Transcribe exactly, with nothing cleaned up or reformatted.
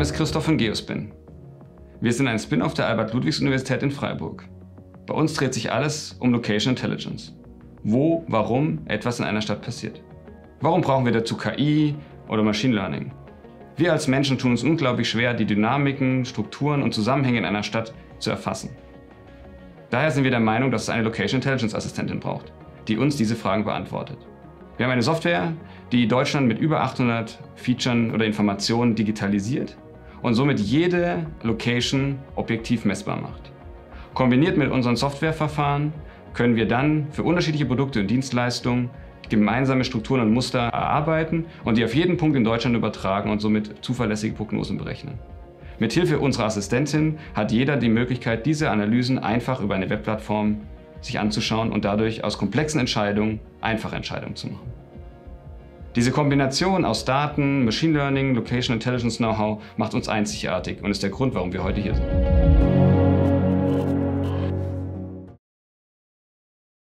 Name ist Christoph von Geospin. Wir sind ein Spin-off der Albert-Ludwigs-Universität in Freiburg. Bei uns dreht sich alles um Location Intelligence. Wo, warum etwas in einer Stadt passiert. Warum brauchen wir dazu K I oder Machine Learning? Wir als Menschen tun uns unglaublich schwer, die Dynamiken, Strukturen und Zusammenhänge in einer Stadt zu erfassen. Daher sind wir der Meinung, dass es eine Location Intelligence Assistentin braucht, die uns diese Fragen beantwortet. Wir haben eine Software, die Deutschland mit über achthundert Features oder Informationen digitalisiert und somit jede Location objektiv messbar macht. Kombiniert mit unseren Softwareverfahren können wir dann für unterschiedliche Produkte und Dienstleistungen gemeinsame Strukturen und Muster erarbeiten und die auf jeden Punkt in Deutschland übertragen und somit zuverlässige Prognosen berechnen. Mithilfe unserer Assistentin hat jeder die Möglichkeit, diese Analysen einfach über eine Webplattform sich anzuschauen und dadurch aus komplexen Entscheidungen einfache Entscheidungen zu machen. Diese Kombination aus Daten, Machine Learning, Location Intelligence Know-how macht uns einzigartig und ist der Grund, warum wir heute hier sind.